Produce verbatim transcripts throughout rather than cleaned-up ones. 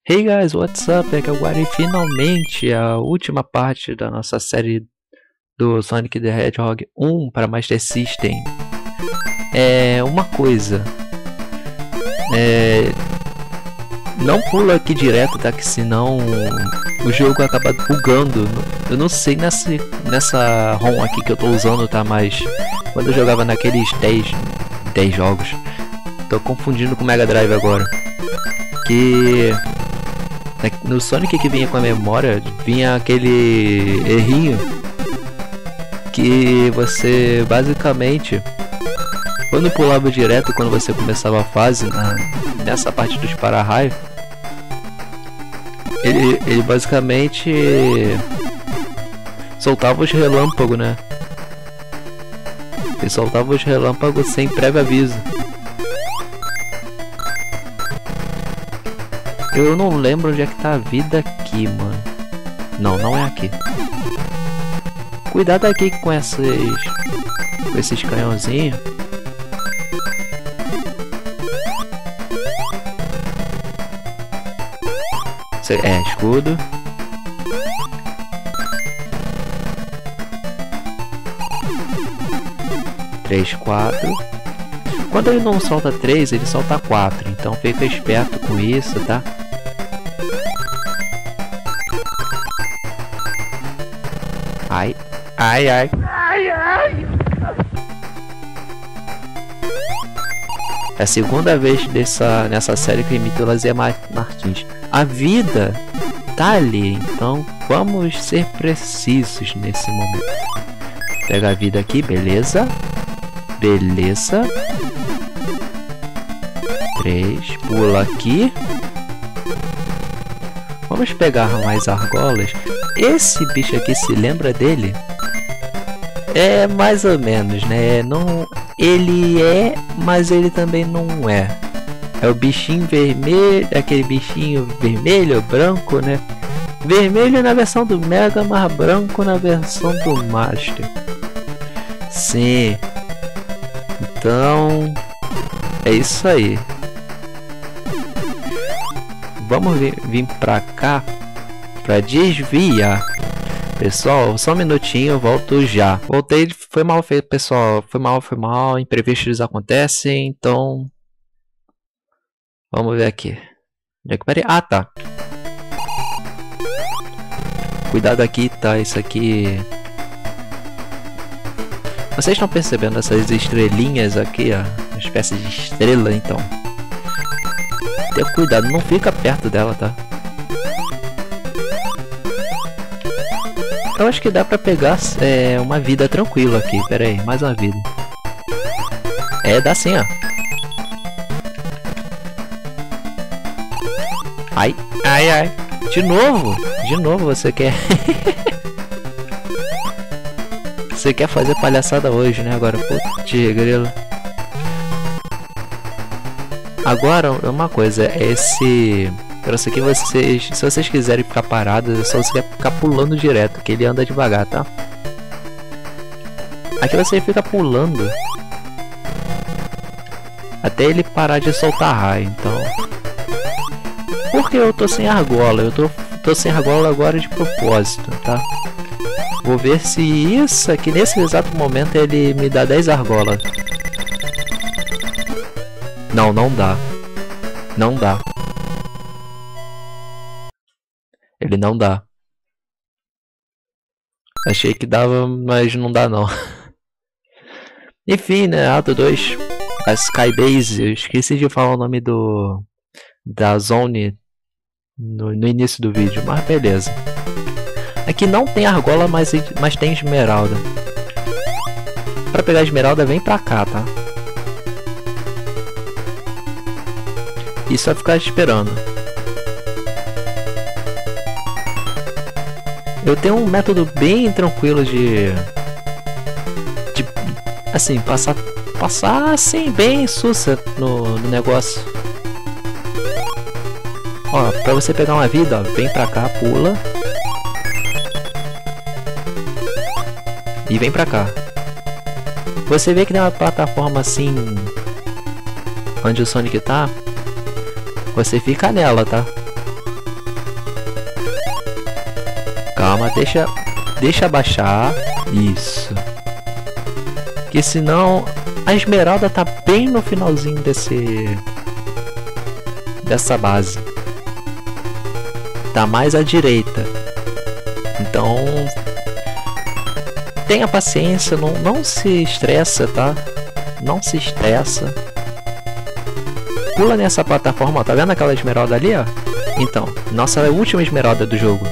Hey guys, what's up? É que agora e finalmente a última parte da nossa série do Sonic the Hedgehog um para Master System. É uma coisa, é, não pula aqui direto, tá? Que senão o jogo acaba bugando. Eu não sei nessa, nessa ROM aqui que eu tô usando, tá? Mas quando eu jogava naqueles dez, dez jogos, tô confundindo com o Mega Drive agora. Que no Sonic que vinha com a memória, vinha aquele errinho que você basicamente, quando pulava direto, quando você começava a fase na, nessa parte dos para-raio, ele, ele basicamente soltava os relâmpagos, né? Ele soltava os relâmpagos sem prévio aviso. Eu não lembro onde é que tá a vida aqui, mano. Não, não é aqui. Cuidado aqui com esses, com esses canhãozinhos. É, escudo. Três, quatro. Quando ele não solta três, ele solta quatro. Então fica esperto com isso, tá? Ai, ai, ai, ai, ai. É a segunda vez dessa, nessa série que eu imito o Lazer Martins. A vida tá ali, então vamos ser precisos nesse momento. Pega a vida aqui, beleza? Beleza. três, pula aqui. Vamos pegar mais argolas. Esse bicho aqui, se lembra dele? É mais ou menos, né? Não, ele é, mas ele também não é. É o bichinho vermelho, aquele bichinho vermelho, branco, né? Vermelho na versão do Mega, mas branco na versão do Master. Sim. Então, é isso aí. Vamos vir, vir pra cá pra desviar. Pessoal, só um minutinho, eu volto já. Voltei, foi mal feito, pessoal. Foi mal, foi mal. Imprevistos acontecem, então vamos ver aqui. Onde é que parei? Ah, tá. Cuidado aqui, tá? Isso aqui. Vocês estão percebendo essas estrelinhas aqui, ó? Uma espécie de estrela, então. Tenha cuidado, não fica perto dela, tá? Eu acho que dá pra pegar é, uma vida tranquila aqui. Pera aí, mais uma vida. É, dá sim, ó. Ai, ai, ai. De novo? De novo você quer... Você quer fazer palhaçada hoje, né? Agora, putz, grilo. Agora, uma coisa, esse... Isso aqui, vocês, se vocês quiserem ficar parados, é só você ficar pulando direto, que ele anda devagar, tá? Aqui você fica pulando até ele parar de soltar raio, então... Por que eu tô sem argola? Eu tô, tô sem argola agora de propósito, tá? Vou ver se isso aqui, nesse exato momento, ele me dá dez argolas. Não, não dá. Não dá. Ele não dá. Achei que dava, mas não dá não. Enfim, né? Ato dois. A Skybase. Eu esqueci de falar o nome do... Da Zone no, no início do vídeo, mas beleza. Aqui não tem argola, mas, mas tem esmeralda. Pra pegar a esmeralda, vem pra cá, tá? E só ficar esperando. Eu tenho um método bem tranquilo de... De... Assim, passar... Passar, assim, bem sussa no, no negócio. Ó, pra você pegar uma vida, ó, vem pra cá, pula. E vem pra cá. Você vê que tem uma plataforma assim... Onde o Sonic tá. Você fica nela, tá? Calma, deixa, deixa abaixar. Isso. Que senão a esmeralda tá bem no finalzinho desse dessa base. Tá mais à direita. Então tenha paciência, não, não se estressa, tá? Não se estressa. Pula nessa plataforma, ó, tá vendo aquela esmeralda ali, ó? Então, nossa última esmeralda do jogo.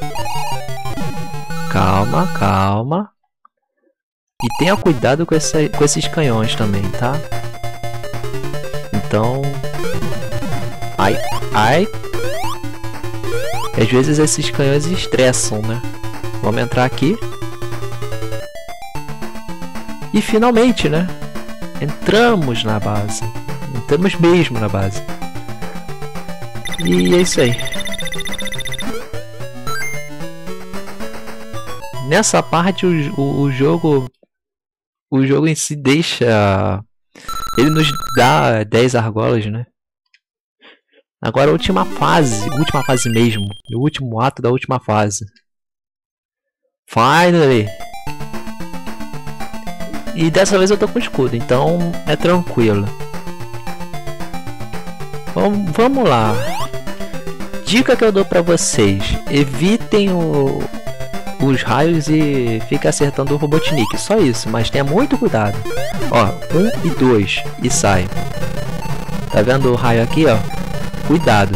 Calma, calma. E tenha cuidado com, essa, com esses canhões também, tá? Então... Ai, ai. Às vezes esses canhões estressam, né? Vamos entrar aqui. E finalmente, né? Entramos na base. Entramos mesmo na base. E é isso aí. Nessa parte o, o, o jogo o jogo em si deixa, ele nos dá dez argolas, né? Agora a última fase, última fase mesmo, o último ato da última fase. Finally. E dessa vez eu tô com escudo, então é tranquilo. Vamos, vamos lá. Dica que eu dou pra vocês: evitem o, os raios e fique acertando o Robotnik. Só isso, mas tenha muito cuidado. Ó, um e dois e sai. Tá vendo o raio aqui, ó? Cuidado.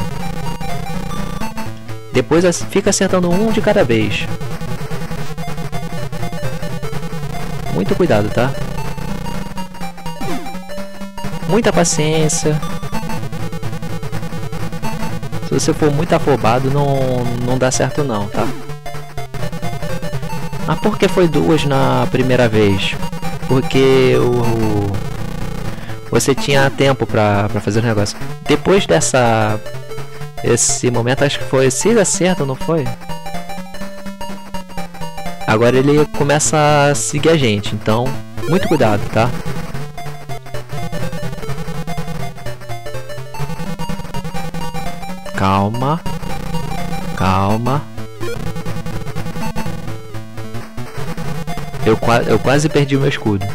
Depois fica acertando um de cada vez. Muito cuidado, tá? Muita paciência. Se você for muito afobado, não, não dá certo não, tá? Ah, por que foi duas na primeira vez? Porque o... você tinha tempo pra, pra fazer o negócio. Depois dessa... esse momento, acho que foi seis acertos, não foi? Agora ele começa a seguir a gente, então muito cuidado, tá? Calma, calma. Eu, qua eu quase perdi o meu escudo.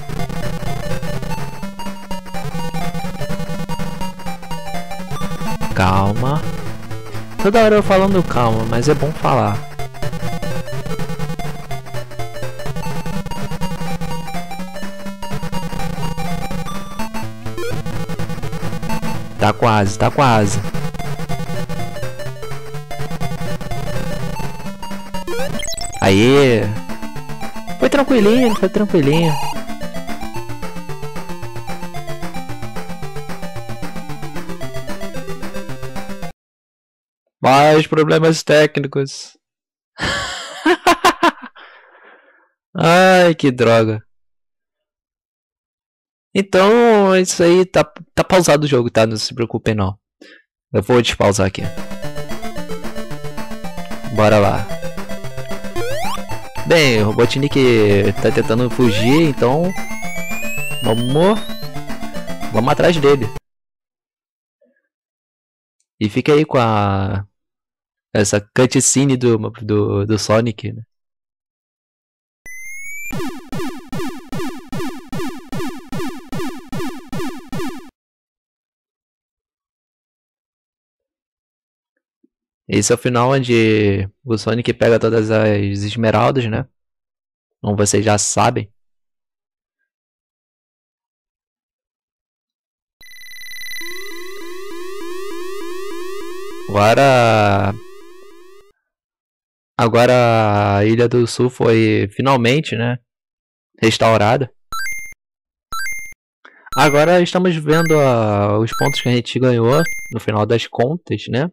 Calma. Toda hora eu falando calma, mas é bom falar. Tá quase, tá quase. Aê! Foi tranquilinho, foi tranquilinho. Mais problemas técnicos. Ai, que droga. Então, isso aí tá, tá pausado o jogo, tá? Não se preocupem não. Eu vou despausar aqui. Bora lá. Bem, o Robotnik tá tentando fugir, então vamos, vamos atrás dele. E fica aí com a essa cutscene do, do, do Sonic, né? Esse é o final onde o Sonic pega todas as esmeraldas, né? Como vocês já sabem. Agora... Agora a Ilha do Sul foi finalmente, né? Restaurada. Agora estamos vendo uh, os pontos que a gente ganhou no final das contas, né?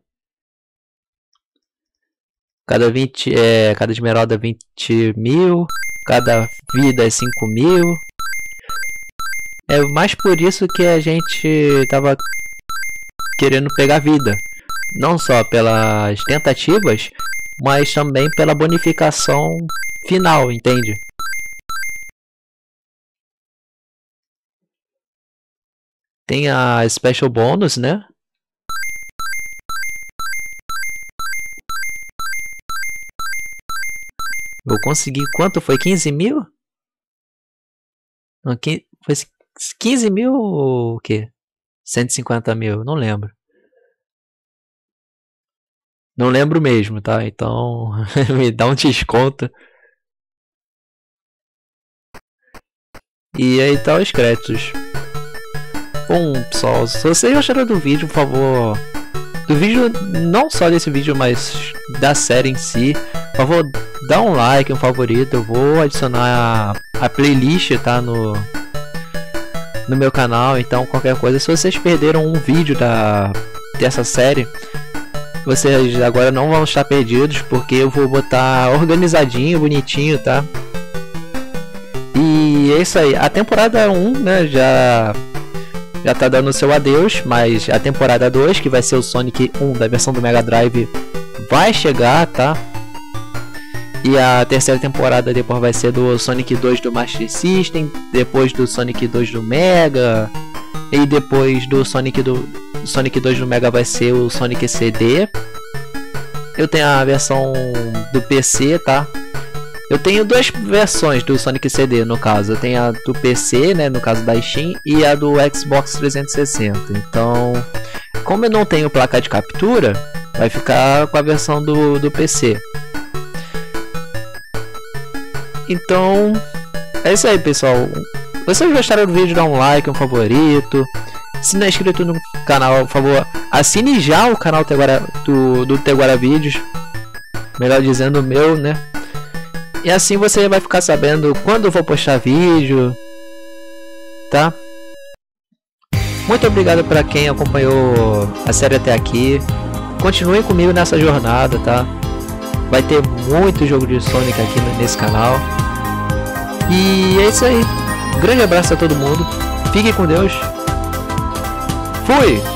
Cada vinte, é, cada esmeralda é vinte mil, cada vida é cinco mil. É mais por isso que a gente tava querendo pegar vida. Não só pelas tentativas, mas também pela bonificação final, entende? Tem a Special Bonus, né? eu consegui, quanto foi? quinze mil? Não, foi quinze mil ou o quê? cento e cinquenta mil, não lembro. Não lembro mesmo, tá? Então, me dá um desconto. E aí tá os créditos. Bom, pessoal, se vocês gostaram do vídeo, por favor... Do vídeo, não só desse vídeo, mas da série em si, por favor, dá um like, um favorito. Eu vou adicionar a, a playlist, tá? No, no meu canal, então qualquer coisa. Se vocês perderam um vídeo da, dessa série, vocês agora não vão estar perdidos, porque eu vou botar organizadinho, bonitinho, tá? E é isso aí, a temporada um, né, já, já tá dando seu adeus, mas a temporada dois, que vai ser o Sonic um da versão do Mega Drive, vai chegar, tá? E a terceira temporada depois vai ser do Sonic dois do Master System, depois do Sonic dois do Mega, e depois do Sonic do Sonic dois do Mega vai ser o Sonic C D. Eu tenho a versão do P C, tá? Eu tenho duas versões do Sonic C D, no caso. Eu tenho a do P C, né, no caso da Steam, e a do Xbox trezentos e sessenta. Então, como eu não tenho placa de captura, vai ficar com a versão do, do P C. Então, é isso aí, pessoal. Se vocês gostaram do vídeo, dá um like, um favorito. Se não é inscrito no canal, por favor, assine já o canal Teguara, do, do Teguara Vídeos. Melhor dizendo, o meu, né? E assim você vai ficar sabendo quando eu vou postar vídeo, tá? Muito obrigado para quem acompanhou a série até aqui. Continue comigo nessa jornada, tá? Vai ter muito jogo de Sonic aqui nesse canal. E é isso aí. Um grande abraço a todo mundo. Fique com Deus. Fui!